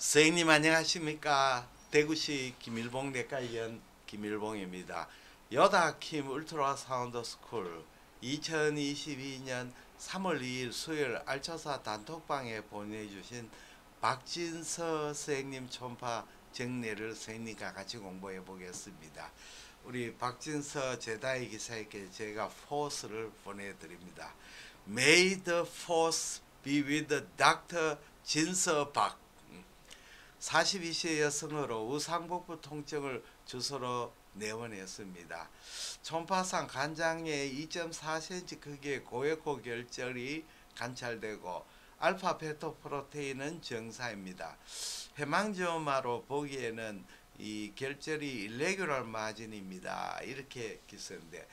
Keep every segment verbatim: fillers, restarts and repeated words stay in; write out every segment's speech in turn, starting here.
선생님 안녕하십니까? 대구시 김일봉 내과의원 김일봉입니다. 여다킴 울트라 사운드 스쿨 이천이십이 년 삼월 이일 수요일 알초사 단톡방에 보내주신 박진서 선생님 촌파 정례를 선생님과 같이 공부해 보겠습니다. 우리 박진서 제다이 기사에게 제가 포스를 보내드립니다. May the force be with doctor 진서 박. 사십이 세 여성으로 우상복부 통증을 주소로 내원했습니다. 촌파상 간장의 이 점 사 센티미터 크기의 고에코 결절이 관찰되고 알파 베토 프로테인은 정상입니다. 해망지오마로 보기에는 이 결절이 일레귤럴 마진입니다. 이렇게 기서인데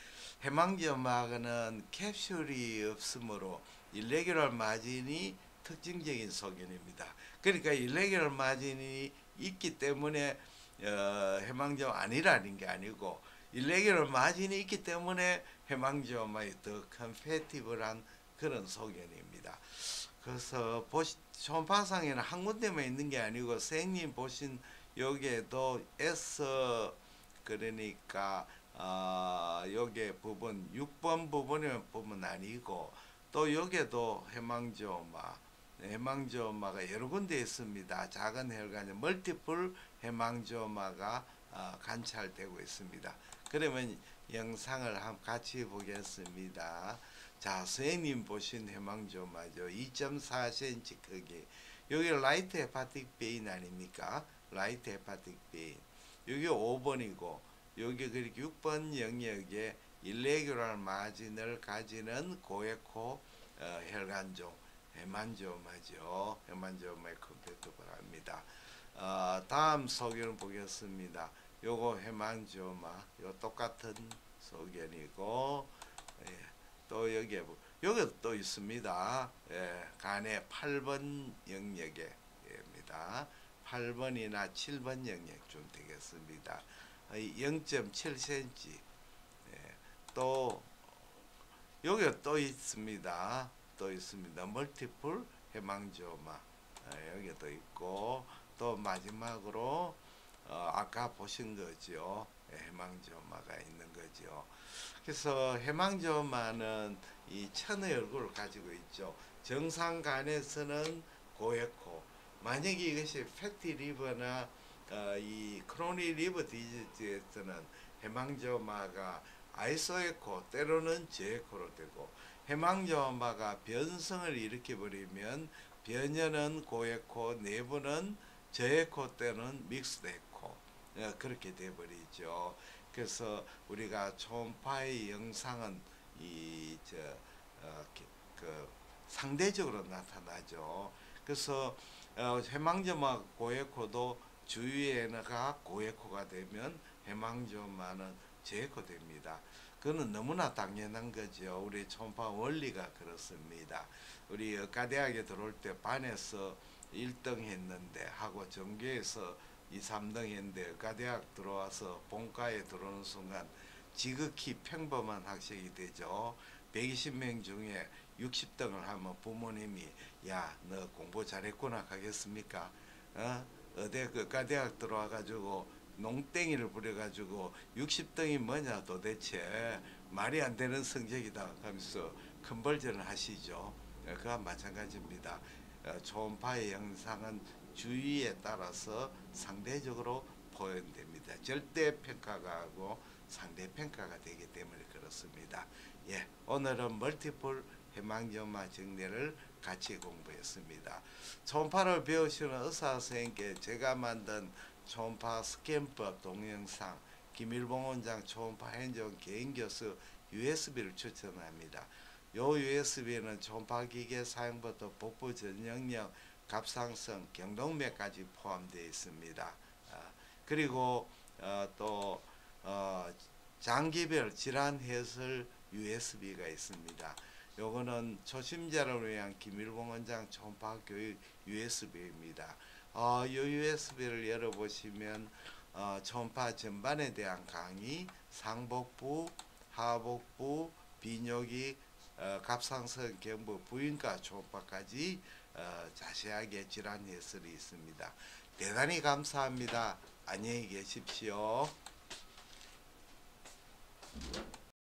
해망지오마는 캡슐이 없으므로 일레귤럴 마진이 특징적인 소견입니다. 그러니까 일레귤럴 마진이 있기 때문에 어, 해망지오마 아니라는 게 아니고 일레귤럴 마진이 있기 때문에 해망지오마의 더 컴패티블한 그런 소견입니다. 그래서 보시, 초음파상에는 한 군데만 있는 게 아니고 선생님 보신 여기에도 S 그러니까 어, 여기 부분 육 번 부분의 부분 아니고 또 여기에도 해망지오마 해망지오마가 여러 군데 있습니다. 작은 혈관에 멀티플 해망지오마가 어, 관찰되고 있습니다. 그러면 영상을 한번 같이 보겠습니다. 자, 선생님 보신 해망지오마죠. 이 점 사 센티미터 크기. 여기 라이트 헤파틱 베인 아닙니까? 라이트 헤파틱 베인. 여기 오 번이고 여기 그렇게 육 번 영역에 일레귤럴 마진을 가지는 고에코 어, 혈관종 해만지오마죠. 해만지오마의 컴패티블합니다. 어, 다음 소견을 보겠습니다. 요거 해만지오마, 요 똑같은 소견이고, 예, 또 여기에 여기 또 있습니다. 예, 간의 팔 번 영역에입니다. 팔 번이나 칠 번 영역쯤 되겠습니다. 영 점 칠 센티미터. 예, 또 여기 또 있습니다. 또 있습니다. 멀티플 해망지오마 아, 여기도 있고 또 마지막으로 어, 아까 보신 거죠. 해망지오마가 있는 거죠. 그래서 해망지오마는 이 천의 얼굴을 가지고 있죠. 정상 간에서는 고에코, 만약에 이것이 패티 리버나 어, 이 크로니 리버 디지즈에서는 해망지오마가 아이소에코 때로는 저에코로 되고 해망지오마가 변성을 일으켜버리면 변연은 고에코, 내부는 저에코 때는 믹스드 에코 그렇게 돼버리죠. 그래서 우리가 초음파의 영상은 이 저 어, 그 상대적으로 나타나죠. 그래서 어, 해망지오마 고에코도 주위에가 고에코가 되면 해망지오마는 저에코 됩니다. 그거는 너무나 당연한 거죠. 우리 초음파 원리가 그렇습니다. 우리 의과대학에 들어올 때 반에서 일 등 했는데 하고 전교에서 이, 삼 등 했는데 의과대학 들어와서 본과에 들어오는 순간 지극히 평범한 학생이 되죠. 백이십 명 중에 육십 등을 하면 부모님이 야, 너 공부 잘했구나 하겠습니까? 어? 어디 그 의과대학 들어와 가지고 농땡이를 부려가지고 육십 등이 뭐냐 도대체 말이 안 되는 성적이다 하면서 컨벌전을 하시죠. 그와 마찬가지입니다. 초음파의 영상은 주의에 따라서 상대적으로 표현됩니다. 절대 평가가 하고 상대 평가가 되기 때문에 그렇습니다. 예, 오늘은 멀티플 해망지오마 정례를 같이 공부했습니다. 초음파를 배우시는 의사 선생님께 제가 만든 초음파 스캔법 동영상 김일봉 원장 초음파 행정 개인교수 유에스비를 추천합니다. 요 유에스비는 초음파 기계 사용부터 복부 전역력, 갑상선, 경동맥까지 포함되어 있습니다. 어, 그리고 어, 또 어, 장기별 질환 해설 유에스비가 있습니다. 요거는 초심자를 위한 김일봉 원장 초음파 교육 유에스비입니다. 어, 이 유에스비를 열어보시면 어, 초음파 전반에 대한 강의, 상복부, 하복부, 비뇨기, 어, 갑상선, 경부, 부인과 초음파까지 어, 자세하게 질환 해설이 있습니다. 대단히 감사합니다. 안녕히 계십시오.